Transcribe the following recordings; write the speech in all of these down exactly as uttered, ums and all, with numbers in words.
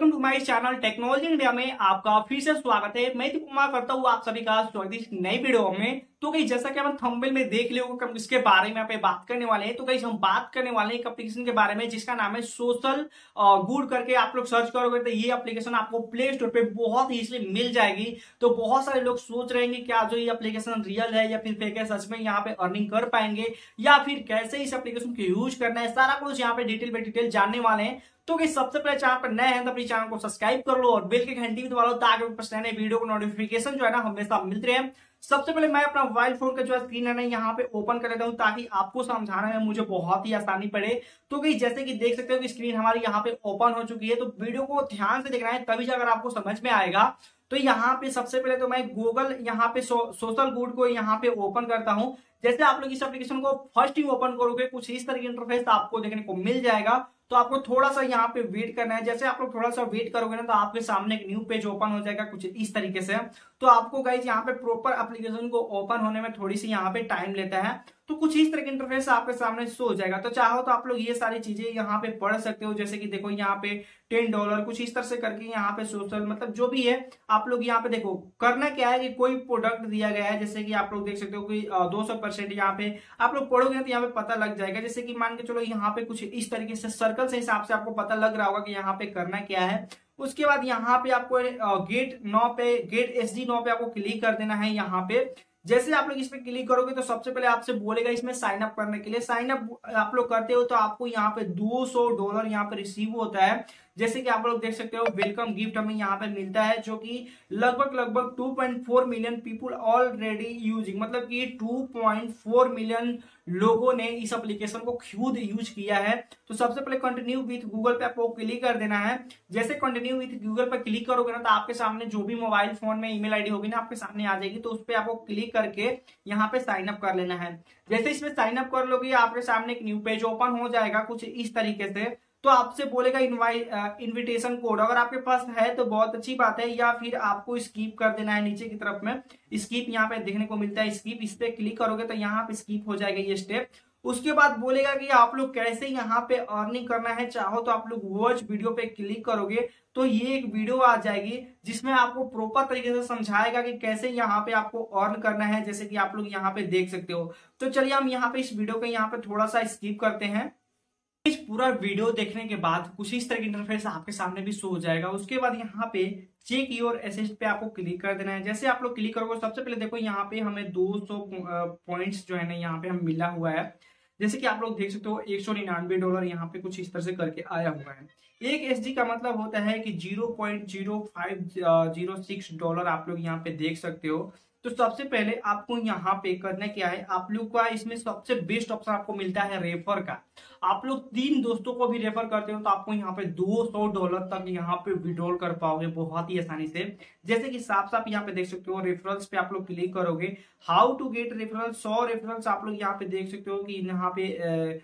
Welcome to my channel technology India में आपका फिर से स्वागत है। मैं दीपक कुमार करता हूँ आप सभी का स्वागत इस नई वीडियो में। तो कहीं जैसा कि हम थंबनेल में देख लियो हम इसके बारे में यहाँ पे बात करने वाले हैं। तो कहीं हम बात करने वाले हैं एक एप्लीकेशन के बारे में जिसका नाम है सोशल गुड करके। आप लोग सर्च करोगे तो ये एप्लीकेशन आपको प्ले स्टोर पे बहुत ही इजीली मिल जाएगी। तो बहुत सारे लोग सोच रहे हैं क्या जो ये एप्लीकेशन रियल है या फिर फेक है, सच में यहाँ पे अर्निंग कर पाएंगे या फिर कैसे इस एप्लीकेशन को यूज करना है, सारा कुछ यहाँ पे डिटेल में डिटेल जानने वाले हैं। तो कि सबसे पहले चैनल पर नए हैं तो अपने चैनल को सब्सक्राइब कर लो और बेल की घंटी भी दबा लो ताकि आपको नए वीडियो को नोटिफिकेशन जो है ना हमेशा मिलते रहे। सबसे पहले मैं अपना मोबाइल फोन का जो है स्क्रीन है ना यहाँ पे ओपन कर लेता हूँ ताकि आपको समझाने में मुझे बहुत ही आसानी पड़े। तो कि जैसे कि देख सकते हो कि स्क्रीन हमारी यहाँ पे ओपन हो चुकी है। तो वीडियो को ध्यान से देखना है तभी अगर आपको समझ में आएगा। तो यहाँ पे सबसे पहले तो मैं गूगल यहाँ पे सो, सोशल गुड को यहाँ पे ओपन करता हूँ। जैसे आप लोग इस एप्लीकेशन को फर्स्ट ही ओपन करोगे कुछ इस तरह की इंटरफेस आपको देखने को मिल जाएगा। तो आपको थोड़ा सा यहाँ पे वेट करना है। जैसे आप लोग थोड़ा सा वेट करोगे ना तो आपके सामने एक न्यू पेज ओपन हो जाएगा कुछ इस तरीके से। तो आपको गाइज यहाँ पे प्रॉपर एप्लीकेशन को ओपन होने में थोड़ी सी यहाँ पे टाइम लेता है। तो कुछ इस तरह की इंटरफेस आपके सामने शो हो जाएगा। तो चाहो तो आप लोग ये सारी चीजें यहाँ पे पढ़ सकते हो। जैसे कि देखो यहाँ पे टेन डॉलर कुछ इस तरह से करके यहाँ पे सोशल मतलब जो भी है आप लोग यहाँ पे देखो करना क्या है कि कोई प्रोडक्ट दिया गया है। जैसे कि आप लोग देख सकते हो कि दो सौ परसेंट यहाँ पे आप लोग पढ़ोगे तो यहाँ पे पता लग जाएगा। जैसे कि मान के चलो यहाँ पे कुछ इस तरीके से सर्कल से हिसाब से आपको पता लग रहा होगा कि यहाँ पे करना क्या है। उसके बाद यहाँ पे आपको गेट नौ पे गेट एसडी नौ पे आपको क्लिक कर देना है। यहाँ पे जैसे आप लोग इस पे क्लिक करोगे तो सबसे पहले आपसे बोलेगा इसमें साइन अप करने के लिए। साइन अप आप लोग करते हो तो आपको यहाँ पे दो सौ डॉलर यहाँ पे रिसीव होता है। जैसे कि आप लोग देख सकते हो वेलकम गिफ्ट हमें यहाँ पे मिलता है जो कि लगभग लगभग two point four million people already using मतलब कि टू पॉइंट फोर मिलियन लोगों ने इस एप्लीकेशन को खुद यूज किया है। तो सबसे पहले कंटिन्यू विथ गूगल पे आपको क्लिक कर देना है। जैसे कंटिन्यू विथ गूगल पे क्लिक करोगे ना तो आपके सामने जो भी मोबाइल फोन में ईमेल आईडी होगी ना आपके सामने आ जाएगी। तो उस पर आपको क्लिक करके यहाँ पे साइन अप कर लेना है। जैसे इसमें साइन अप कर लोगे आपके सामने एक न्यू पेज ओपन हो जाएगा कुछ इस तरीके से। तो आपसे बोलेगा इनवाइट इनविटेशन कोड, अगर आपके पास है तो बहुत अच्छी बात है या फिर आपको स्किप कर देना है। नीचे की तरफ में स्किप यहाँ पे देखने को मिलता है, स्किप इस पे क्लिक करोगे तो यहाँ पे स्किप हो जाएगा ये स्टेप। उसके बाद बोलेगा कि आप लोग कैसे यहाँ पे अर्निंग करना है। चाहो तो आप लोग वॉच वीडियो पे क्लिक करोगे तो ये एक वीडियो आ जाएगी जिसमें आपको प्रॉपर तरीके से समझाएगा कि कैसे यहाँ पे आपको अर्न करना है। जैसे कि आप लोग यहाँ पे देख सकते हो। तो चलिए हम यहाँ पे इस वीडियो को यहाँ पे थोड़ा सा स्किप करते हैं। इस पूरा वीडियो देखने के बाद कुछ इस तरह की इंटरफेस आपके सामने भी शो हो जाएगा। उसके बाद यहाँ पे चेक योर एसेट पे आपको क्लिक कर देना है। जैसे आप लोग क्लिक करोगे सबसे पहले देखो यहाँ पे हमें दो सौ पॉइंट्स जो है ना यहाँ पे हम मिला हुआ है। जैसे कि आप लोग देख सकते हो एक सौ निन्यानवे डॉलर यहाँ पे कुछ इस तरह से करके आया हुआ है। एक एसडी का मतलब होता है कि zero point zero five zero six dollar आप लोग यहाँ पे देख सकते हो। तो सबसे पहले आपको यहाँ पे करना क्या है, आप लोग का इसमें सबसे बेस्ट ऑप्शन आपको मिलता है रेफर का। आप लोग तीन दोस्तों को भी रेफर करते हो तो आपको यहाँ पे दो सौ डॉलर तक यहाँ पे विड्रॉल कर पाओगे बहुत ही आसानी से। जैसे कि साफ साफ यहाँ पे देख सकते हो रेफरल्स पे आप लोग क्लिक करोगे, हाउ टू गेट रेफरल्स सौ रेफरल्स आप लोग यहाँ पे देख सकते हो कि यहाँ पे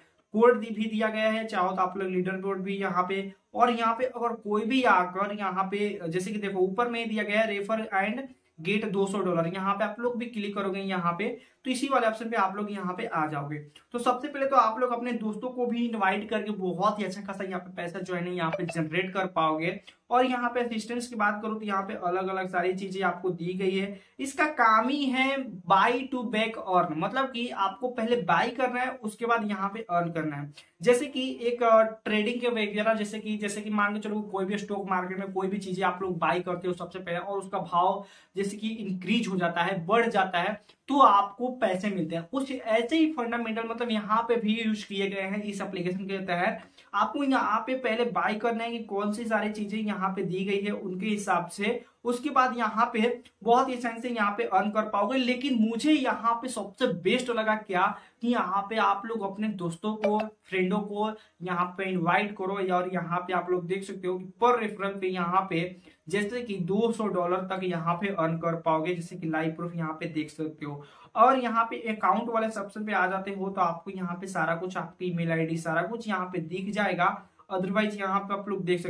कोड भी दिया गया है। चाहो तो आप लोग लीडर कोड भी यहाँ पे, और यहाँ पे अगर कोई भी आकर यहाँ पे जैसे कि देखो ऊपर में दिया गया है रेफर एंड गेट दो सौ डॉलर, यहाँ पे आप लोग भी क्लिक करोगे यहाँ पे तो इसी वाले ऑप्शन पे आप लोग यहाँ पे आ जाओगे। तो सबसे पहले तो आप लोग अपने दोस्तों को भी इनवाइट करके बहुत ही अच्छा खासा यहाँ पे पैसा जो है ना यहाँ पे जनरेट कर पाओगे। और यहाँ पे असिस्टेंस की बात करूँ तो यहाँ पे अलग अलग सारी चीजें आपको दी गई है। इसका काम ही है बाई टू बैक अर्न, मतलब कि आपको पहले बाई करना है उसके बाद यहाँ पे अर्न करना है। जैसे कि एक ट्रेडिंग के वगैरह जैसे कि जैसे कि मान के चलो कोई भी स्टॉक मार्केट में कोई भी चीजें आप लोग बाई करते हो सबसे पहले और उसका भाव जैसे कि इंक्रीज हो जाता है बढ़ जाता है तो आपको पैसे मिलते हैं। कुछ ऐसे ही फंडामेंटल मतलब यहाँ पे भी यूज किए गए हैं इस एप्लीकेशन के तहत। आपको यहाँ पे पहले बाय करना है कि कौन सी सारी चीजें यहाँ पे दी गई है उनके हिसाब से। उसके बाद यहाँ पे बहुत ही आसानी से यहाँ पे अर्न कर पाओगे। लेकिन मुझे यहाँ पे सबसे बेस्ट लगा क्या कि यहाँ पे आप लोग अपने दोस्तों को फ्रेंडों को यहाँ पे इनवाइट करो और यहाँ पे आप लोग देख सकते हो कि पर रेफरल पे यहाँ पे जैसे कि दो सौ डॉलर तक यहाँ पे अर्न कर पाओगे। जैसे कि लाइव प्रूफ यहाँ पे देख सकते हो। और यहाँ पे अकाउंट वाले सेक्शन पे आ जाते हो तो आपको यहाँ पे सारा कुछ आपकी ईमेल आईडी सारा कुछ यहाँ पे दिख जाएगा। अदरवाइज यहाँ पे आप लोग देख सकते हो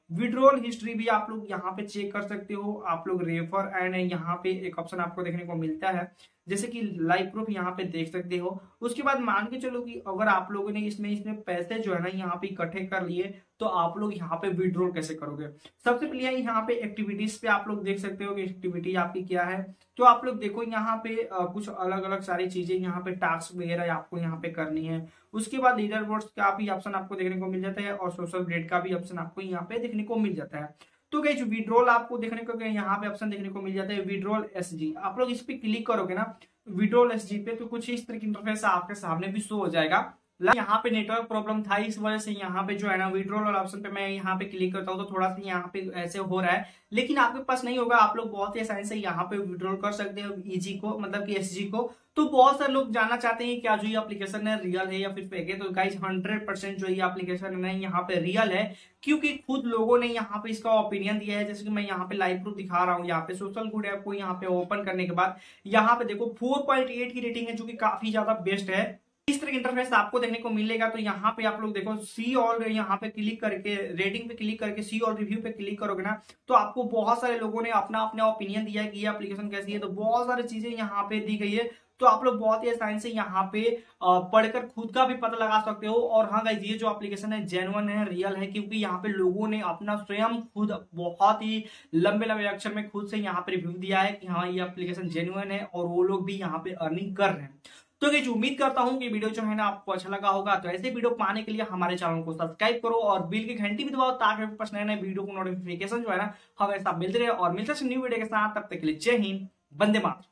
विड्रॉल हिस्ट्री भी आप लोग यहाँ पे चेक कर सकते हो। आप लोग रेफर एंड यहाँ पे एक ऑप्शन आपको देखने को मिलता है, जैसे कि लाइव प्रूफ यहाँ पे देख सकते हो। उसके बाद मान के चलो कि अगर आप लोगों ने इसमें इसमें पैसे जो है ना यहाँ पे इकट्ठे कर लिए, तो आप लोग यहाँ पे विड्रॉल कैसे करोगे। सबसे पहले यहाँ पे एक्टिविटीज पे आप लोग देख सकते हो कि एक्टिविटी आपकी क्या है। तो आप लोग देखो यहाँ पे आ, कुछ अलग अलग सारी चीजें यहाँ पे टास्क वगैरह आपको यहाँ पे करनी है। उसके बाद लीडर बोर्ड का भी ऑप्शन आपको देखने को मिल जाता है और सोशल ग्रेड का भी ऑप्शन आपको यहाँ पे देखने को मिल जाता है। तो गाइस विड्रॉल आपको देखने को यहाँ पे ऑप्शन देखने को मिल जाता है विड्रॉल एसजी। आप लोग इस पे क्लिक करोगे ना विड्रॉल एसजी पे, तो कुछ इस तरह की इंटरफेस आपके सामने भी शो हो जाएगा। यहाँ पे नेटवर्क प्रॉब्लम था, इस वजह से यहाँ पे जो है ना विड्रॉल वाला ऑप्शन पे मैं यहाँ पे क्लिक करता हूँ तो थोड़ा सा यहाँ पे ऐसे हो रहा है, लेकिन आपके पास नहीं होगा। आप लोग बहुत ही आसानी से यहाँ पे विड्रॉल कर सकते हो ईजी को, मतलब कि एसजी को। तो बहुत सारे लोग जानना चाहते हैं क्या जो ये एप्लीकेशन है रियल है या फिर फेक है। तो गाइस हंड्रेड परसेंट जो ये एप्लीकेशन है यहाँ पे रियल है, क्योंकि खुद लोगों ने यहाँ पे इसका ओपिनियन दिया है। जैसे कि मैं यहाँ पे लाइव प्रूफ दिखा रहा हूँ, यहाँ पे सोशल गुड ऐप को यहाँ पे ओपन करने के बाद यहाँ पे देखो फोर पॉइंट एट की रेटिंग है, जो कि काफी ज्यादा बेस्ट है। इस तरह का इंटरफेस आपको देखने को मिलेगा। तो यहाँ पे आप लोग देखो सी ऑल, यहाँ पे क्लिक करके रेटिंग पे क्लिक करके सी ऑल रिव्यू पे क्लिक करोगे ना, तो आपको बहुत सारे लोगों ने अपना अपना ओपिनियन दिया है कि ये एप्लीकेशन कैसी है। तो बहुत सारी चीजें यहाँ पे दी गई है, तो आप लोग बहुत ही आसानी से यहाँ पे पढ़कर खुद का भी पता लगा सकते हो। और हाँ गाइस ये जो एप्लीकेशन है जेन्युइन है, रियल है, क्योंकि यहाँ पे लोगों ने अपना स्वयं खुद बहुत ही लंबे लंबे अक्षर में खुद से यहाँ पे रिव्यू दिया है कि हाँ ये एप्लीकेशन जेन्युइन है और वो लोग भी यहाँ पे अर्निंग कर रहे हैं। तो गाइस उम्मीद करता हूं कि वीडियो जो है ना आपको अच्छा लगा होगा। तो ऐसे वीडियो पाने के लिए हमारे चैनल को सब्सक्राइब करो और बिल की घंटी भी दबाओ, ताकि आपके पास नए नए वीडियो को नोटिफिकेशन जो है ना हमेशा मिलते रहे। और मिलते हैं न्यू वीडियो के साथ, तब तक के लिए जय हिंद, वंदे मातरम।